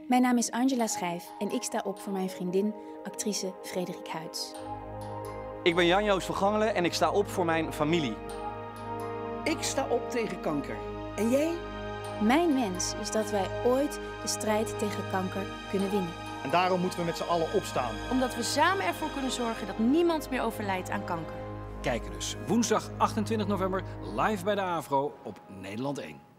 Mijn naam is Angela Schijf en ik sta op voor mijn vriendin, actrice Frederik Huyts. Ik ben Jan-Joos van Gangelen en ik sta op voor mijn familie. Ik sta op tegen kanker. En jij? Mijn wens is dat wij ooit de strijd tegen kanker kunnen winnen. En daarom moeten we met z'n allen opstaan. Omdat we samen ervoor kunnen zorgen dat niemand meer overlijdt aan kanker. Kijken dus woensdag 28 november live bij de AVRO op Nederland 1.